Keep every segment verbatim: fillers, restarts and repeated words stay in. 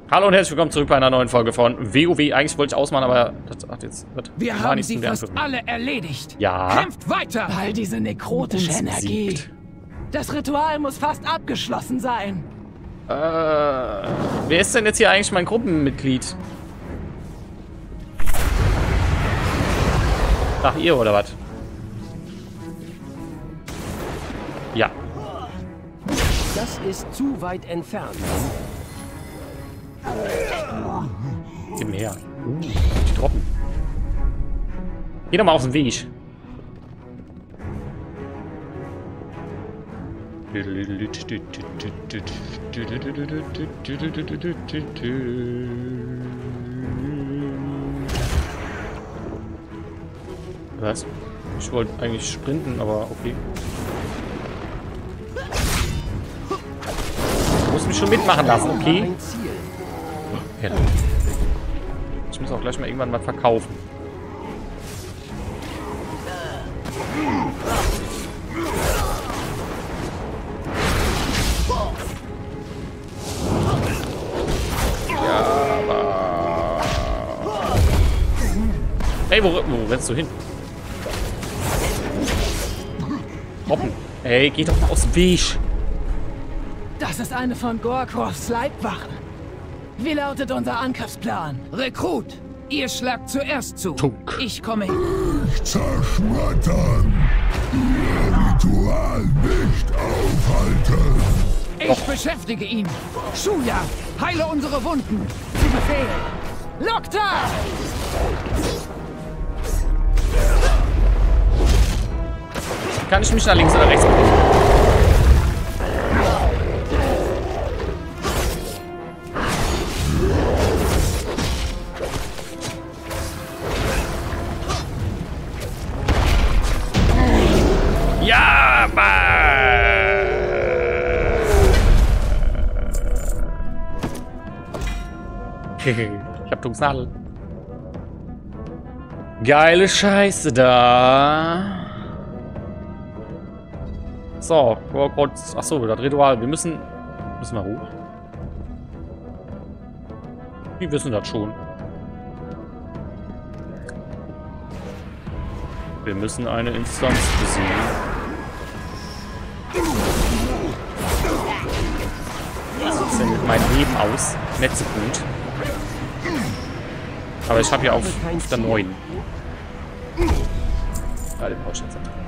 Hallo und herzlich willkommen zurück bei einer neuen Folge von WoW. Eigentlich wollte ich ausmachen, aber das hat jetzt... Das Wir haben sie fast alle erledigt. Ja. Kämpft weiter! Weil diese nekrotische Energie. Besiegt. Das Ritual muss fast abgeschlossen sein. Äh, wer ist denn jetzt hier eigentlich mein Gruppenmitglied? Ach, ihr oder was? Ja. Das ist zu weit entfernt. Gib mir her. Uh, die droppen. Geh doch mal auf den Weg. Was? Ich wollte eigentlich sprinten, aber okay. Du musst mich schon mitmachen lassen, okay? Ja. Ich muss auch gleich mal irgendwann mal verkaufen. Ja, aber... Ey, wo, wo rennst du hin? Hoppen. Ey, geh doch mal aus dem Weg. Das ist eine von Gorkors Leibwachen. Wie lautet unser Angriffsplan? Rekrut, ihr schlagt zuerst zu. Tunk. Ich komme hin. Zerschmettern. Ihr Ritual nicht aufhalten. Ich beschäftige ihn. Shuya, heile unsere Wunden. Zu Befehl. Lokta! Kann ich mich nach links oder rechts bewegen? Ja, Mann! Ich hab Tungsnadel. Geile Scheiße da. So, achso, das Ritual. Wir müssen. Müssen wir hoch? Wir wissen das schon. Wir müssen eine Instanz besiegen. Was sieht denn mit meinem Leben aus? Nicht so gut. Aber ich habe ja auf, auf der neun. Ja, den brauche ich jetzt nicht.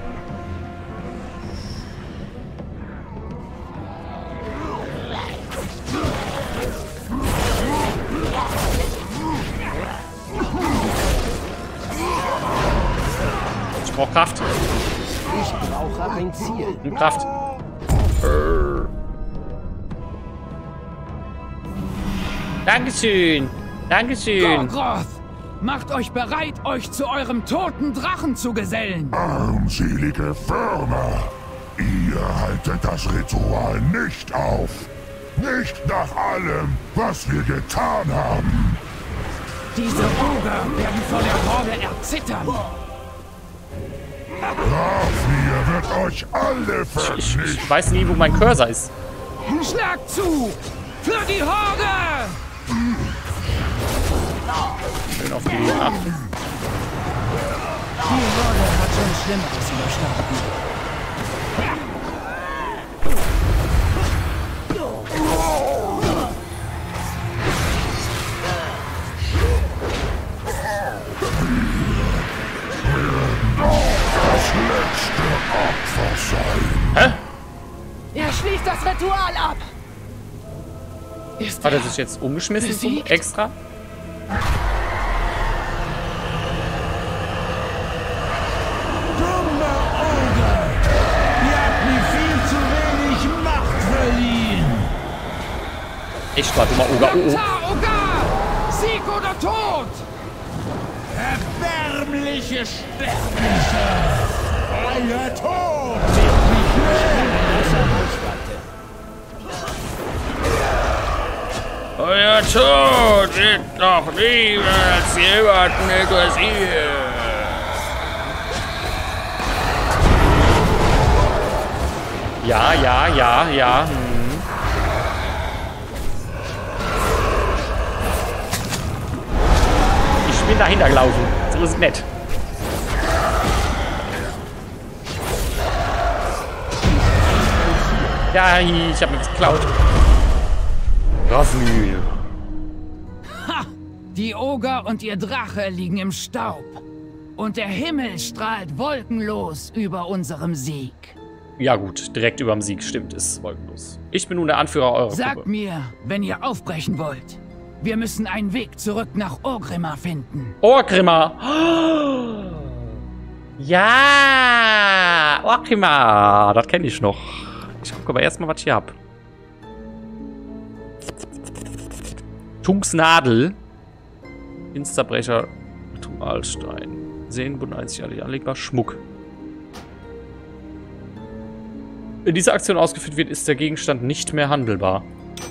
Ich brauche Kraft. Ich brauche ein Ziel. Und Kraft. Dankeschön. Dankeschön. Gorgroth, macht euch bereit, euch zu eurem toten Drachen zu gesellen. Armselige Würmer. Ihr haltet das Ritual nicht auf. Nicht nach allem, was wir getan haben. Diese Oger werden vor der Horde erzittern. Grafnir wird euch alle Ich, vernichten. ich weiß nie, wo mein Cursor ist. Schlag zu! Für die Horde! Schön auf die Gegner. Die Horde hat schon Schlimmeres überstanden. Das letzte Opfer sein. Hä? Er schließt das Ritual ab. Ist Hat er er sich jetzt umgeschmissen zum besiegt? extra? Dummer Oger! Ihr habt mir viel zu wenig Macht verliehen. Echt war dummer Oger. Oh, oh. Lokta, Ogar! Sieg oder Tod! Erbärmliche Sterbliche! Euer Tod wird mich Außer Reichweite. Euer Tod wird noch lieber als jemanden interessiert. Ja, ja, ja, ja. Hm. dahinter gelaufen. So ist es nett. Ja, ich hab mir was geklaut. Rasmühl. Ha! Die Oger und ihr Drache liegen im Staub. Und der Himmel strahlt wolkenlos über unserem Sieg. Ja gut, direkt über dem Sieg, stimmt, ist wolkenlos. Ich bin nun der Anführer eurer Sagt Gruppe. mir, wenn ihr aufbrechen wollt. Wir müssen einen Weg zurück nach Orgrimmar finden. Orgrimmar! Ja! Orgrimmar! Das kenne ich noch. Ich gucke aber erstmal, was ich hier hab. Tunksnadel. Insterbrecher. Tumalstein. Seenbunden einzigartig anlegbar. Schmuck. Wenn diese Aktion ausgeführt wird, ist der Gegenstand nicht mehr handelbar.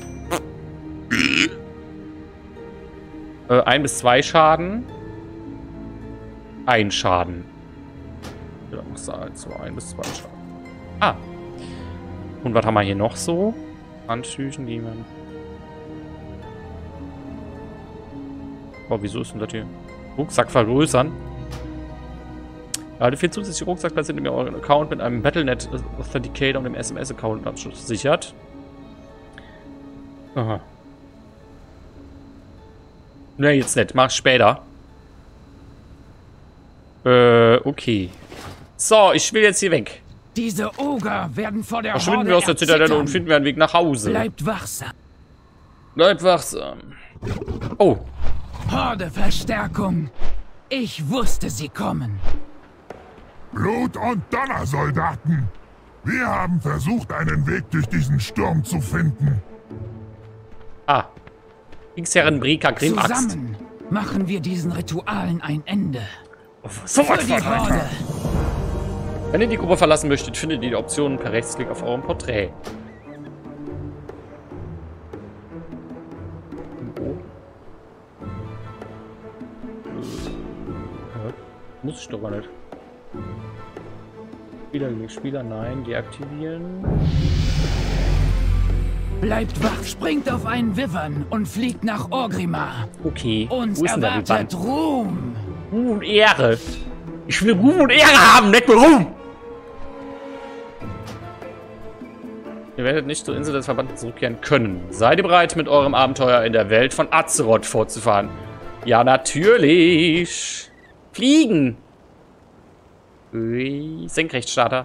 äh, ein bis zwei Schaden. Ein Schaden. Ja, muss sein. So, ein bis zwei Schaden. Ah. Und was haben wir hier noch so? Handtüchen, die man. Oh, wieso ist denn das hier? Rucksack vergrößern. Ja, vier zusätzliche Rucksackplätze sind in eurem Account mit einem Battlenet Authenticator und dem S M S-Account sichert. Aha. Ne, jetzt nicht. Mach später. Äh, okay. So, ich will jetzt hier weg. Diese Oger werden vor der Verschwinden Horde wir aus der Zitadelle erzittern. und finden wir einen Weg nach Hause. Bleibt wachsam. Bleibt wachsam. Oh. Horde-Verstärkung. Ich wusste, sie kommen. Blut- und Donnersoldaten! Wir haben versucht, einen Weg durch diesen Sturm zu finden. Ah. Kriegsherrin Brika Grimm-Axt. Zusammen machen wir diesen Ritualen ein Ende. Sofort Für die Horde. Wenn ihr die Gruppe verlassen möchtet, findet ihr die Optionen per Rechtsklick auf eurem Porträt. Oh. Äh, muss ich doch gar nicht. Spieler, Spieler, nein, deaktivieren. Bleibt wach, springt auf einen Wyvern und fliegt nach Orgrimmar. Okay. Uns Wo ist denn der erwartet Wyvern? Ruhm. Ruhm und Ehre. Ich will Ruhm und Ehre haben, nicht nur Ruhm. Ihr werdet nicht zur Insel des Verbannten zurückkehren können. Seid ihr bereit, mit eurem Abenteuer in der Welt von Azeroth fortzufahren? Ja, natürlich. Fliegen. Ui, Senkrechtstarter.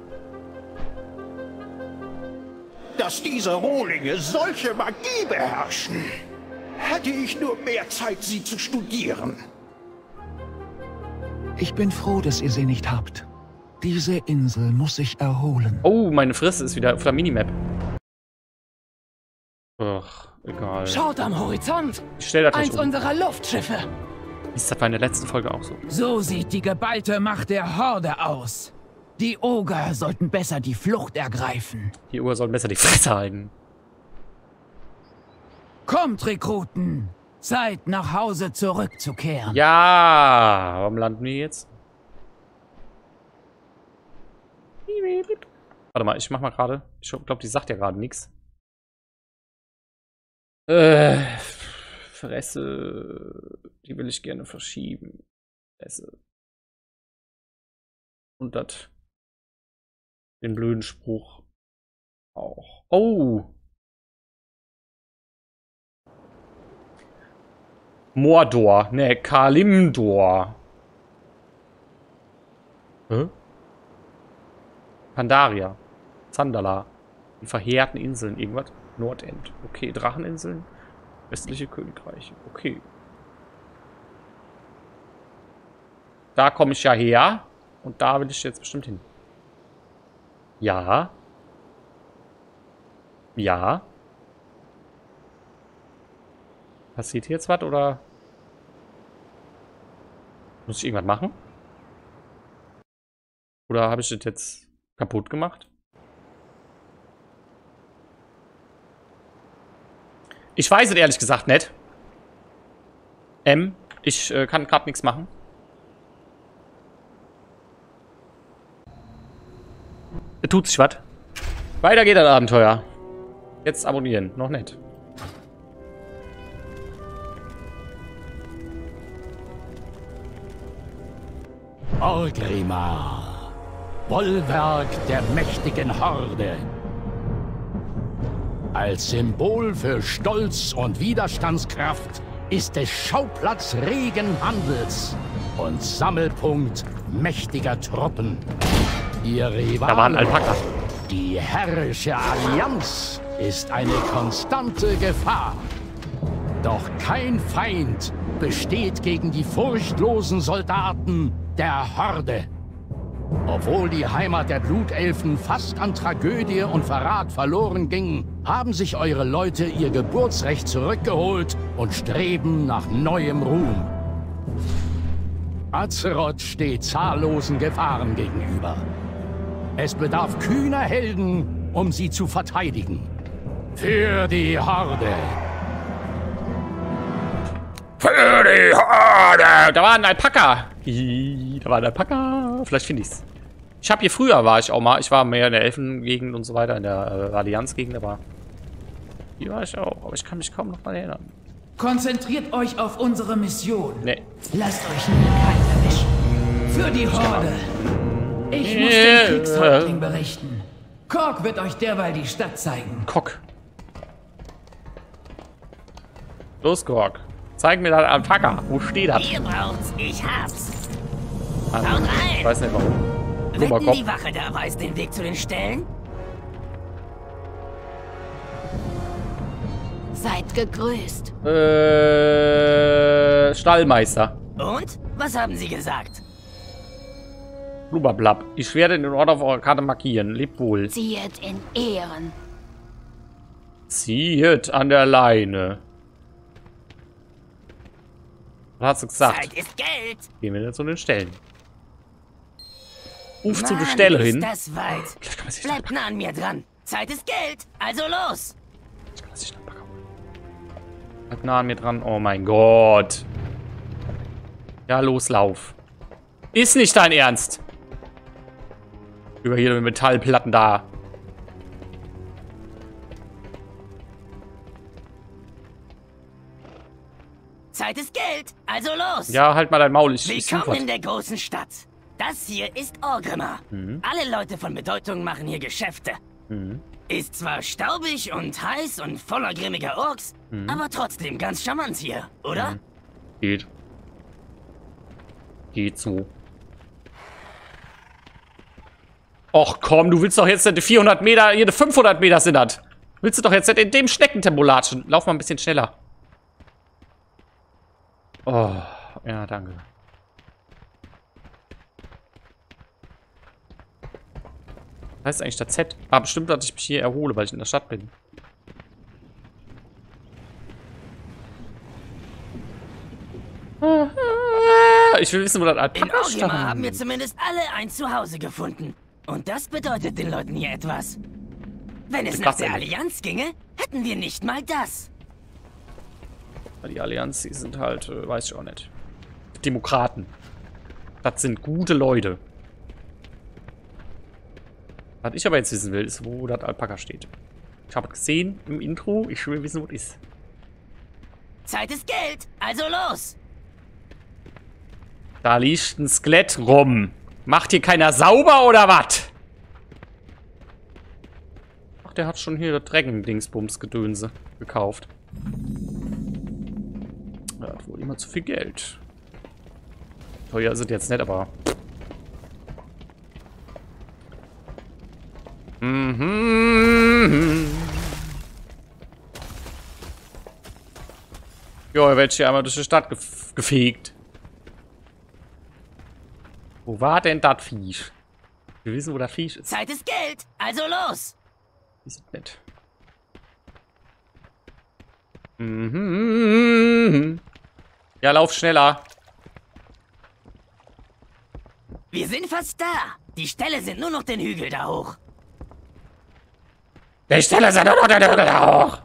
Dass diese Rohlinge solche Magie beherrschen. Hätte ich nur mehr Zeit, sie zu studieren. Ich bin froh, dass ihr sie nicht habt. Diese Insel muss sich erholen. Oh, meine Fresse ist wieder auf der Minimap. Ach, egal. Schaut am Horizont. Ich stell das nicht Eins um. unserer Luftschiffe. Ist das bei der letzten Folge auch so? So sieht die geballte Macht der Horde aus. Die Oger sollten besser die Flucht ergreifen. Die Uhr sollen besser die Fresse halten. Kommt, Rekruten. Zeit, nach Hause zurückzukehren. Ja, warum landen wir jetzt? Warte mal, ich mach mal gerade. Ich glaube, die sagt ja gerade nichts. Äh, Fresse. Die will ich gerne verschieben. Fresse. Und das. Den blöden Spruch auch. Oh. Mordor. Ne, Kalimdor. Hä? Pandaria. Zandala. Die verheerten Inseln. Irgendwas? Nordend. Okay, Dracheninseln. Westliche Königreiche. Okay. Da komme ich ja her. Und da will ich jetzt bestimmt hin. Ja. Ja. Passiert hier jetzt was, oder? Muss ich irgendwas machen? Oder habe ich das jetzt kaputt gemacht? Ich weiß es ehrlich gesagt nicht. M, ich äh, kann gerade nichts machen. Da tut sich was. Weiter geht das Abenteuer. Jetzt abonnieren. Noch nicht. Orgrimmar, Bollwerk der mächtigen Horde. Als Symbol für Stolz und Widerstandskraft ist es Schauplatz regen Handels und Sammelpunkt mächtiger Truppen. Ihr Rivale, Da war ein Alpaka. die herrische Allianz, ist eine konstante Gefahr. Doch kein Feind besteht gegen die furchtlosen Soldaten der Horde. Obwohl die Heimat der Blutelfen fast an Tragödie und Verrat verloren ging, haben sich eure Leute ihr Geburtsrecht zurückgeholt und streben nach neuem Ruhm. Azeroth steht zahllosen Gefahren gegenüber. Es bedarf kühner Helden, um sie zu verteidigen. Für die Horde! Für die Horde! Da war ein Alpaka. Hi, Da war ein Alpaka. Vielleicht finde ich's. Ich habe hier früher, war ich auch mal. Ich war mehr in der Elfengegend und so weiter, in der äh, Allianzgegend, aber hier war ich auch. Aber ich kann mich kaum noch mal erinnern. Konzentriert euch auf unsere Mission. Nee. Lasst euch nie kalt erwischen. Für die Horde. Ich muss den Kriegshäuptling berichten. Kork wird euch derweil die Stadt zeigen. Kock. Los, Kork. Zeig mir deinen Alpaka. Wo steht das? Ihr braucht's, ich hab's. Ah, Haut rein. ich weiß nicht warum. Wetten, Kopf. die Wache da weiß den Weg zu den Ställen? Seid gegrüßt. Äh, Stallmeister. Und? Was haben sie gesagt? Blubberblab. Ich werde den Ort auf eurer Karte markieren. Lebt wohl. Ziehet in Ehren. Ziehet an der Leine. Was hast du gesagt? Zeit ist Geld. Gehen wir jetzt zu den Stellen. Ruf zu Mann, der Stelle ist hin. das weit. Vielleicht kann man sich Bleibt nah an mir dran. Zeit ist Geld. Also los. Vielleicht kann man sich noch holen. Bleibt nah an mir dran. Oh mein Gott. Ja, los, lauf. Ist nicht dein Ernst. Über hier mit Metallplatten da. Zeit ist Geld. Also los. Ja, halt mal dein Maul. Ich, ich such Willkommen was. in der großen Stadt. Das hier ist Orgrimmar. Mhm. Alle Leute von Bedeutung machen hier Geschäfte. Mhm. Ist zwar staubig und heiß und voller grimmiger Orks, Mhm. aber trotzdem ganz charmant hier, oder? Mhm. Geht. Geht so. Och komm, du willst doch jetzt nicht die vierhundert Meter, jede fünfhundert Meter sind das. Willst du doch jetzt nicht in dem Schneckentempo latschen. Lauf mal ein bisschen schneller. Oh, ja, danke. Was heißt eigentlich das Z? Ah, bestimmt, dass ich mich hier erhole, weil ich in der Stadt bin. Ich will wissen, wo das In Alpaka Orgrimmar haben wir stand. zumindest alle ein Zuhause gefunden. Und das bedeutet den Leuten hier etwas. Wenn es Ich nach dachte der nicht. Allianz ginge, hätten wir nicht mal das. Die Allianz, die sind halt, äh, weiß ich auch nicht. Demokraten. Das sind gute Leute. Was ich aber jetzt wissen will, ist, wo das Alpaka steht. Ich habe gesehen im Intro, ich will wissen, wo es ist. Zeit ist Geld, also los. Da liegt ein Skelett rum. Macht hier keiner sauber oder was? Ach, der hat schon hier das Dragon-Dingsbums-Gedönse gekauft. Er hat wohl immer zu viel Geld. Teuer ist es jetzt nicht, aber... Mhm. Jo, er wird hier einmal durch die Stadt gef gefegt. Wo war denn das Viech? Wir wissen, wo das Viech ist. Zeit ist Geld, also los. Ist es nicht. Mhm. Ja, lauf schneller. Wir sind fast da. Die Ställe sind nur noch den Hügel da hoch. Die Stelle sind nur noch der Hügel da hoch.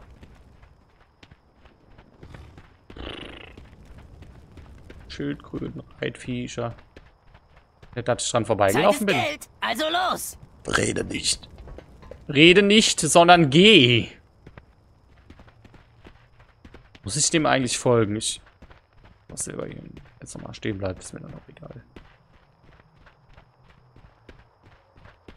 Schildkröten, Reitviecher. Nicht, dass ich dran vorbeigelaufen bin. Zeit ist Geld, also los. Rede nicht. Rede nicht, sondern geh. Muss ich dem eigentlich folgen? Ich muss selber hier jetzt nochmal stehen bleiben, ist mir dann auch egal.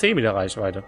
zehn Meter Reichweite.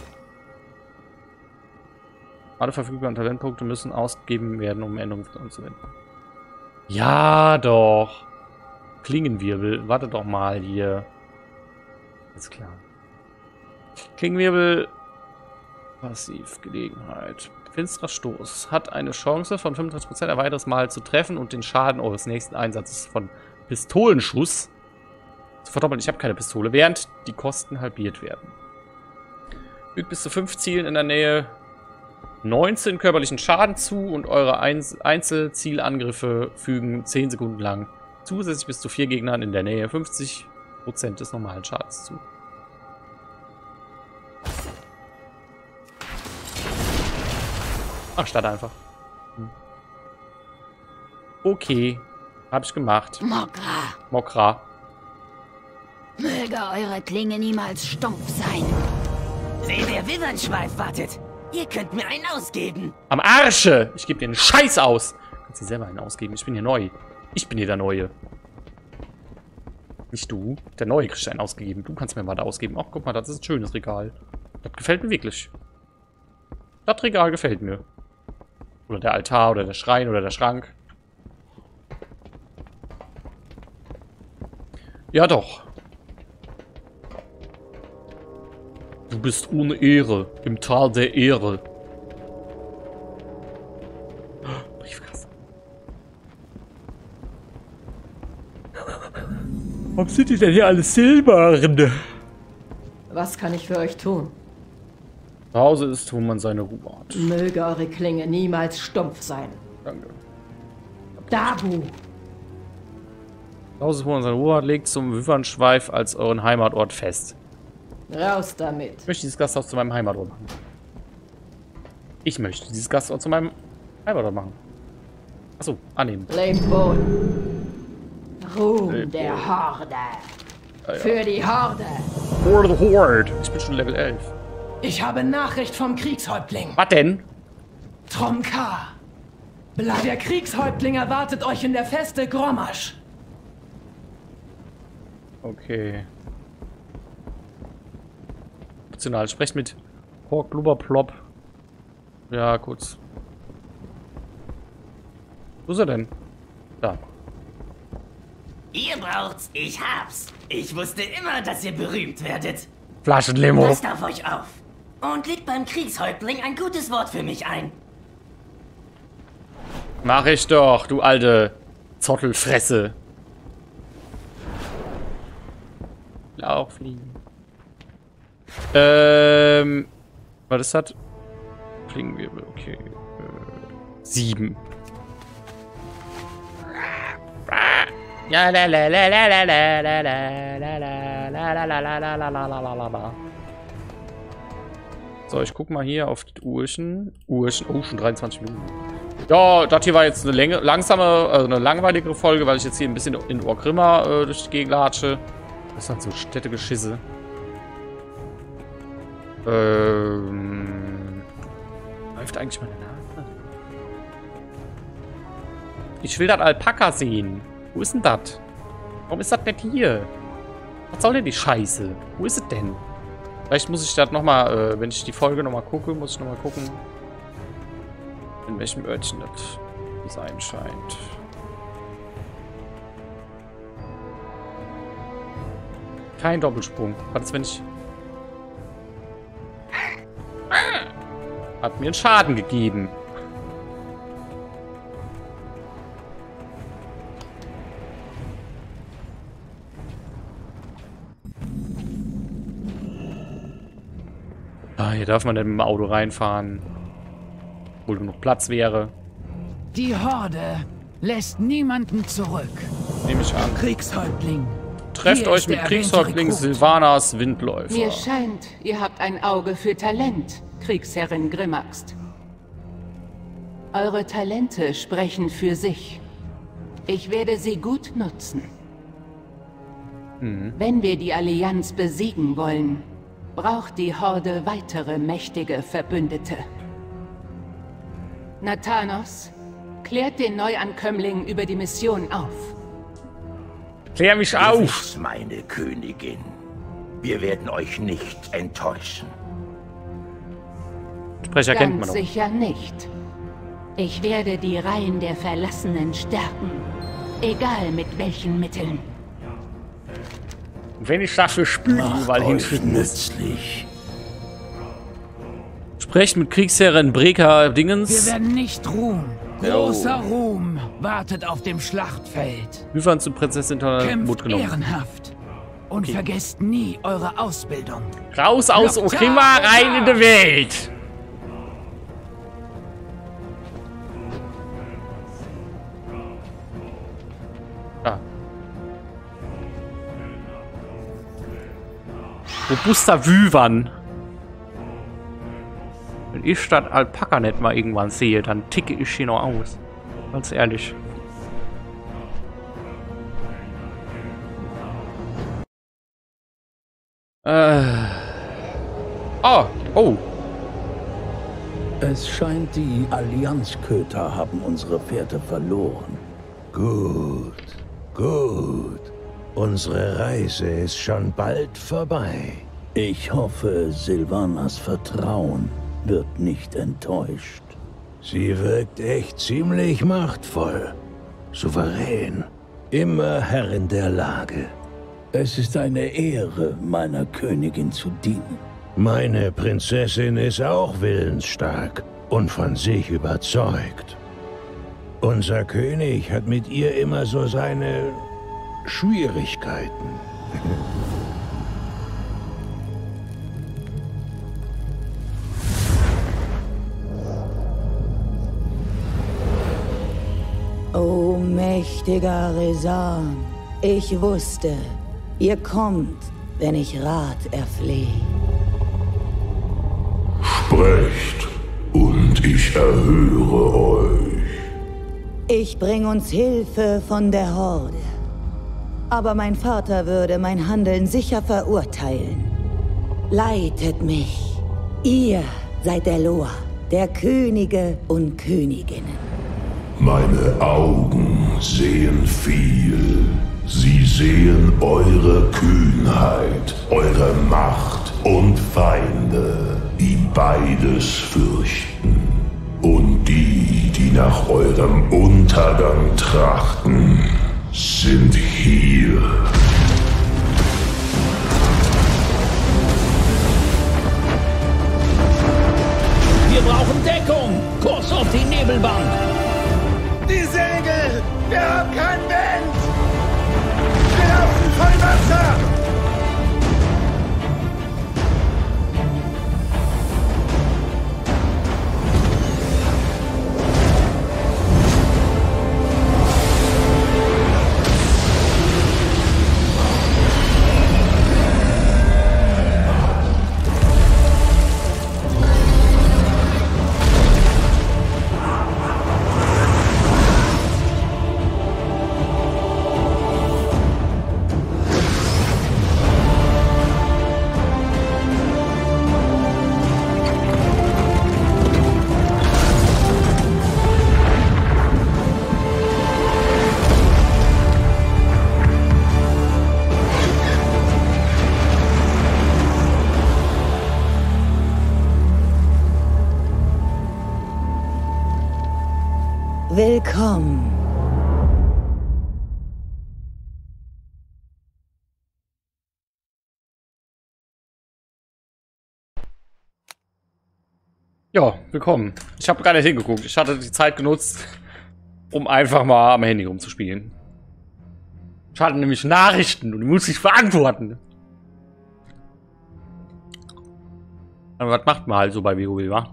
Alle verfügbaren Talentpunkte müssen ausgegeben werden, um Änderungen anzuwenden. Ja, doch. Klingenwirbel. Warte doch mal hier. Ist klar. Klingenwirbel. Passiv. Gelegenheit. Finsterer Stoß. Hat eine Chance von fünfunddreißig Prozent ein weiteres Mal zu treffen und den Schaden eures nächsten Einsatzes von Pistolenschuss zu verdoppeln. Ich habe keine Pistole, während die Kosten halbiert werden. Fügt bis zu fünf Zielen in der Nähe neunzehn körperlichen Schaden zu und eure Einzelzielangriffe fügen zehn Sekunden lang zusätzlich bis zu vier Gegnern in der Nähe fünfzig Prozent des normalen Schadens zu. Ach, statt einfach. Hm. Okay. Hab ich gemacht. Mokra. Mokra. Möge eure Klinge niemals stumpf sein. Seht, der Witternschweif wartet. Ihr könnt mir einen ausgeben. Am Arsche! Ich gebe dir einen Scheiß aus. Du kannst dir selber einen ausgeben. Ich bin hier neu. Ich bin hier der Neue. Nicht du. Der Neue kriegt einen ausgegeben. Du kannst mir mal da ausgeben. Ach, guck mal, das ist ein schönes Regal. Das gefällt mir wirklich. Das Regal gefällt mir. Oder der Altar, oder der Schrein, oder der Schrank. Ja, doch. Du bist ohne Ehre. Im Tal der Ehre. Briefkasten. Warum sind die denn hier alle silbern? Was kann ich für euch tun? Zu Hause ist, wo man seine Ruhe hat. Möge eure Klinge niemals stumpf sein. Danke. Dabu! Zu Hause, wo man seine Ruhe hat, legt zum Witternschweif als euren Heimatort fest. Raus damit. Ich möchte dieses Gasthaus zu meinem Heimatort machen. Ich möchte dieses Gasthaus zu meinem Heimatort machen. Achso, annehmen. Lehmboden. Ruhm Lehmboden. der Horde. Ah, ja. Für die Horde. For the Horde. Ich bin schon Level elf. Ich habe Nachricht vom Kriegshäuptling. Was denn? Tromkar. Der Kriegshäuptling erwartet euch in der Feste Grommasch. Okay. Optional. Sprecht mit Hork Blubberplop. Ja, kurz. Wo ist er denn? Da. Ihr braucht's, ich hab's. Ich wusste immer, dass ihr berühmt werdet. Flaschenlimo. Passt auf euch auf. Und legt beim Kriegshäuptling ein gutes Wort für mich ein. Mach ich doch, du alte Zottelfresse. Lauchfliegen. Ähm. Was ist das? Klingenwirbel, okay. Äh, sieben. Ja, la la la la la la la la la la la la la la la la la. So, ich guck mal hier auf die Uhrchen. Uhrchen, oh, schon dreiundzwanzig Minuten. Ja, das hier war jetzt eine Länge, langsame, also eine langweiligere Folge, weil ich jetzt hier ein bisschen in Orgrimmar äh, durch die Gegend latsche. Das ist halt so Städtegeschisse. Ähm. Läuft eigentlich meine Nase? Ich will das Alpaka sehen. Wo ist denn das? Warum ist das nicht hier? Was soll denn die Scheiße? Wo ist es denn? Vielleicht muss ich das nochmal, äh, wenn ich die Folge nochmal gucke, muss ich nochmal gucken, in welchem Örtchen das sein scheint. Kein Doppelsprung. Was ist, wenn ich... Hat mir einen Schaden gegeben. Ah, hier darf man denn mit dem Auto reinfahren. Wo genug Platz wäre. Die Horde lässt niemanden zurück. Nehme ich an. Kriegshäuptling. Trefft Hier euch ist mit der Kriegshäuptling erwähnte Rekrut. Silvanas Windläufer. Mir scheint, ihr habt ein Auge für Talent, Kriegsherrin Grimmaxt. Eure Talente sprechen für sich. Ich werde sie gut nutzen. Mhm. Wenn wir die Allianz besiegen wollen, braucht die Horde weitere mächtige Verbündete. Nathanos, klärt den Neuankömmling über die Mission auf. Klär mich auf! Gewiss, meine Königin. Wir werden euch nicht enttäuschen. Sprecher kennt man Ganz doch. sicher nicht. Ich werde die Reihen der Verlassenen stärken. Egal mit welchen Mitteln. Wenn ich dafür spüle, überall hinschicken nützlich. Sprecht mit Kriegsherrin Breka Dingens. Wir werden nicht ruhen. Großer Ruhm wartet auf dem Schlachtfeld. Wyvern zu Prinzessin Mut Kämpft genommen. ehrenhaft. Und Okay. vergesst nie eure Ausbildung. Raus aus Loktar, Okima, rein in die Welt! Ah. Robuster Wyvern. Wenn ich statt Alpaka nicht mal irgendwann sehe, dann ticke ich hier noch aus. Ganz ehrlich. Äh. Oh, oh. Es scheint, die Allianzköter haben unsere Fährte verloren. Gut, gut. Unsere Reise ist schon bald vorbei. Ich hoffe, Sylvanas Vertrauen wird nicht enttäuscht. Sie wirkt echt ziemlich machtvoll. Souverän. Immer Herrin der Lage. Es ist eine Ehre, meiner Königin zu dienen. Meine Prinzessin ist auch willensstark und von sich überzeugt. Unser König hat mit ihr immer so seine Schwierigkeiten. O mächtiger Resan, ich wusste, ihr kommt, wenn ich Rat erflehe. Sprecht, und ich erhöre euch. Ich bring uns Hilfe von der Horde. Aber mein Vater würde mein Handeln sicher verurteilen. Leitet mich. Ihr seid der Loa, der Könige und Königinnen. Meine Augen sehen viel. Sie sehen eure Kühnheit, eure Macht und Feinde, die beides fürchten. Und die, die nach eurem Untergang trachten, sind hier. Wir brauchen Deckung! Kurs auf die Nebelbank! Die Segel! Wir haben keinen Wind! Wir laufen voll Wasser! Willkommen. Ja, willkommen. Ich habe gerade hingeguckt. Ich hatte die Zeit genutzt, um einfach mal am Handy rumzuspielen. Ich hatte nämlich Nachrichten und die muss ich beantworten. Aber was macht man halt so bei WoW, wa?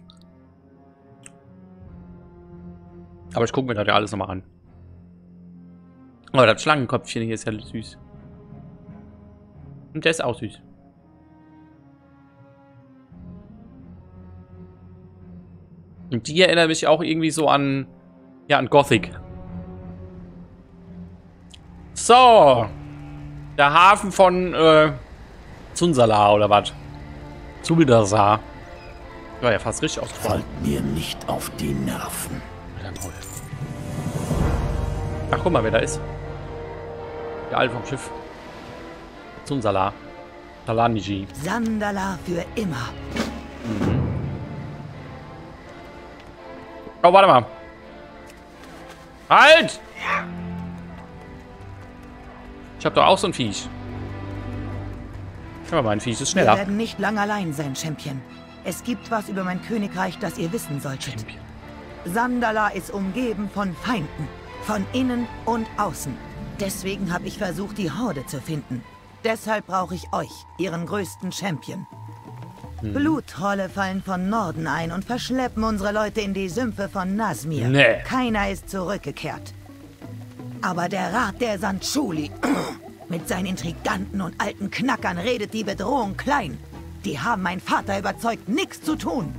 Aber ich gucke mir das ja alles nochmal an. Aber das Schlangenköpfchen hier ist ja süß. Und der ist auch süß. Und die erinnert mich auch irgendwie so an, ja, an Gothic. So. Der Hafen von, äh, Zunsala oder was? Zubidasa. War ja fast richtig ausgesprochen. Fallt mir nicht auf die Nerven. Ach, guck mal, wer da ist. Der Alte vom Schiff. Zunsala. Talanji. Sandala für immer. Mhm. Oh, warte mal. Halt! Ich hab doch auch so ein Viech. Aber mein Viech ist schneller. Wir werden nicht lang allein sein, Champion. Es gibt was über mein Königreich, das ihr wissen solltet. Champion. Sandala ist umgeben von Feinden. Von innen und außen. Deswegen habe ich versucht, die Horde zu finden. Deshalb brauche ich euch, ihren größten Champion. Hm. Bluttrolle fallen von Norden ein und verschleppen unsere Leute in die Sümpfe von Nazmir. Nee. Keiner ist zurückgekehrt. Aber der Rat der Sandschuli mit seinen Intriganten und alten Knackern redet die Bedrohung klein. Die haben meinen Vater überzeugt, nichts zu tun.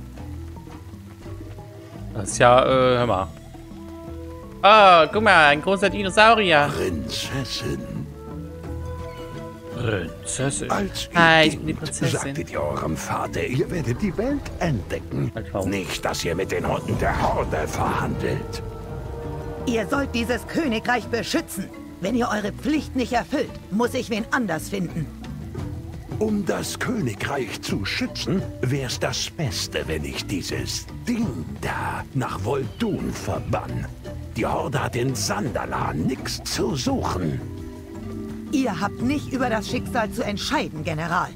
Das ist ja, äh, hör mal. Oh, guck mal, ein großer Dinosaurier. Prinzessin. Prinzessin. Als Hi, ich bin die Prinzessin. Sagtet ihr eurem Vater, ihr werdet die Welt entdecken. Nicht, dass ihr mit den Hunden der Horde verhandelt. Ihr sollt dieses Königreich beschützen. Wenn ihr eure Pflicht nicht erfüllt, muss ich wen anders finden. Um das Königreich zu schützen, wär's das Beste, wenn ich dieses Ding da nach Voltun verbann. Die Horde hat in Sandala nichts zu suchen. Ihr habt nicht über das Schicksal zu entscheiden, General.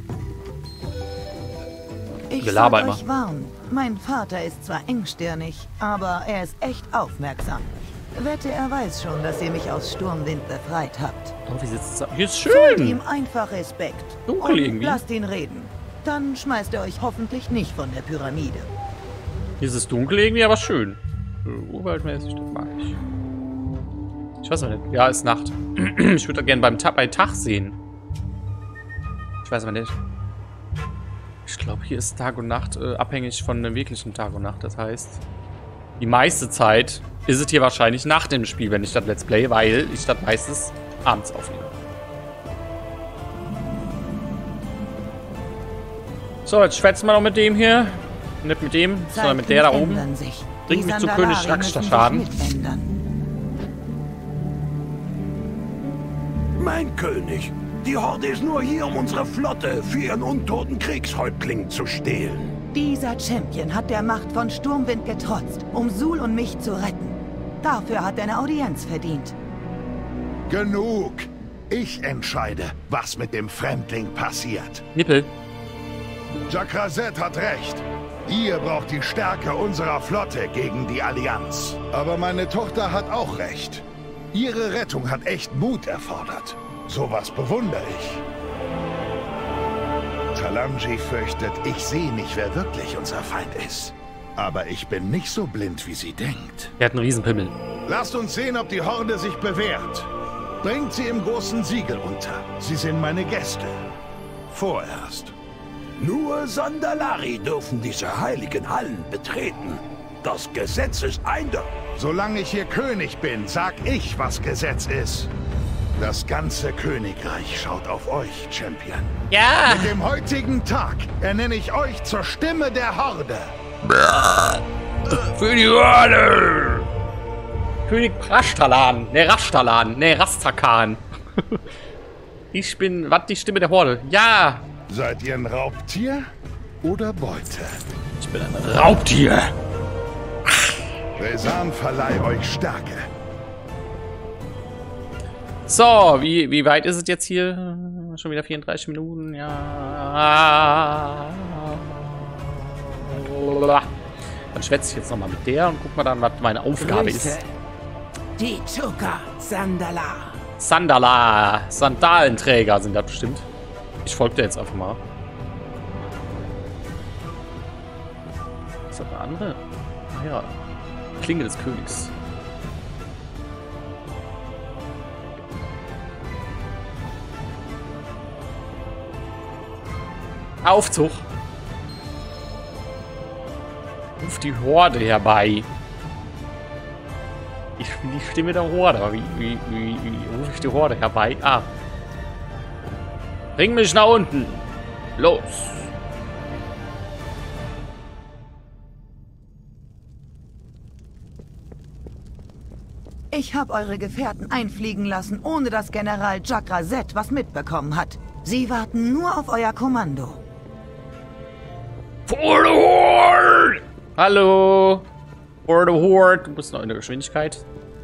Ich soll euch warnen. Mein Vater ist zwar engstirnig, aber er ist echt aufmerksam. Wette, er weiß schon, dass ihr mich aus Sturmwind befreit habt. Oh, wie sitzt es? Hier ist schön. Zollt ihm einfach Respekt. Dunkel und irgendwie. Lasst ihn reden. Dann schmeißt er euch hoffentlich nicht von der Pyramide. Hier ist es dunkel irgendwie, aber schön. Urwaldmäßig, das mag ich. Ich weiß aber nicht. Ja, ist Nacht. Ich würde gerne beim Ta bei Tag sehen. Ich weiß aber nicht. Ich glaube, hier ist Tag und Nacht äh, abhängig von dem wirklichen Tag und Nacht. Das heißt, die meiste Zeit ist es hier wahrscheinlich nach dem Spiel, wenn ich das Let's Play, weil ich das meistens abends aufnehme. So, jetzt schwätzen wir noch mit dem hier. Nicht mit dem, sondern mit der da oben. Bringt mich zu König Rakshaschaden. Mein König, die Horde ist nur hier, um unsere Flotte für ihren untoten Kriegshäuptling zu stehlen. Dieser Champion hat der Macht von Sturmwind getrotzt, um Sul und mich zu retten. Dafür hat er eine Audienz verdient. Genug! Ich entscheide, was mit dem Fremdling passiert. Nippel. Jakrazet hat recht. Ihr braucht die Stärke unserer Flotte gegen die Allianz. Aber meine Tochter hat auch recht. Ihre Rettung hat echt Mut erfordert. Sowas bewundere ich. Talanji fürchtet, ich sehe nicht, wer wirklich unser Feind ist. Aber ich bin nicht so blind, wie sie denkt. Er hat einen Riesenpimmel. Lasst uns sehen, ob die Horde sich bewährt. Bringt sie im großen Siegel unter. Sie sind meine Gäste. Vorerst. Nur Sandalari dürfen diese heiligen Hallen betreten. Das Gesetz ist eindeutig. Solange ich hier König bin, sag ich, was Gesetz ist. Das ganze Königreich schaut auf euch, Champion. Ja! Mit dem heutigen Tag ernenne ich euch zur Stimme der Horde. Für die Horde! König Rashtalan. Ne, Rashtalan. Ne, Rastakan. Ich bin, was, die Stimme der Horde? Ja! Seid ihr ein Raubtier oder Beute? Ich bin ein Raubtier. Rezan verleih euch Stärke. So, wie, wie weit ist es jetzt hier? Schon wieder vierunddreißig Minuten, ja. Dann schwätze ich jetzt nochmal mit der und guck mal dann, was meine Aufgabe Grüße. ist. Die Chuka Sandala. Sandala. Sandalenträger sind das bestimmt. Ich folge dir jetzt einfach mal. Ist das eine andere? Ach ja. Klinge des Königs. Aufzug. Ruf die Horde herbei. Ich bin die Stimme der Horde. Aber wie, wie, wie, wie rufe ich die Horde herbei? Ah. Bring mich nach unten. Los. Ich habe eure Gefährten einfliegen lassen, ohne dass General Jakrazet was mitbekommen hat. Sie warten nur auf euer Kommando. For the Horde! Hallo! For the Horde! Du bist noch in der Geschwindigkeit.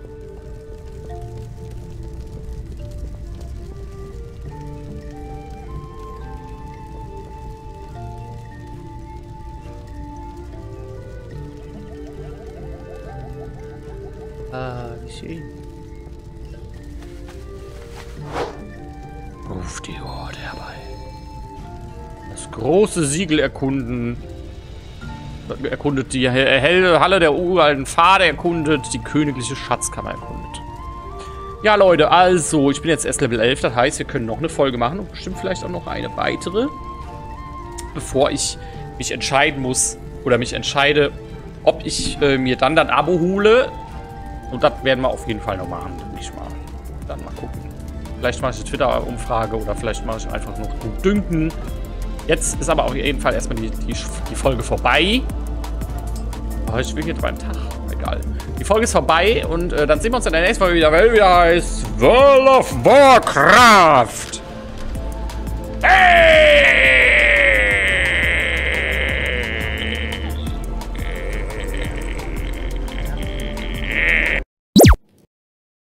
Ah, wie schön. Ruft die Horde herbei. Das große Siegel erkunden. Erkundet die helle Halle der uralten Pfade, erkundet die königliche Schatzkammer erkundet. Ja, Leute, also, ich bin jetzt erst Level elf, das heißt, wir können noch eine Folge machen und bestimmt vielleicht auch noch eine weitere, bevor ich mich entscheiden muss oder mich entscheide, ob ich äh, mir dann das Abo hole. Und das werden wir auf jeden Fall noch machen, denke ich mal. Dann mal gucken. Vielleicht mache ich eine Twitter-Umfrage oder vielleicht mache ich einfach noch gut dünken. Jetzt ist aber auf jeden Fall erstmal die, die, die Folge vorbei. Oh, ich will jetzt mal einen Tag. Egal. Die Folge ist vorbei und äh, dann sehen wir uns in der nächsten Folge wieder, weil wieder heißt World of Warcraft. Hey!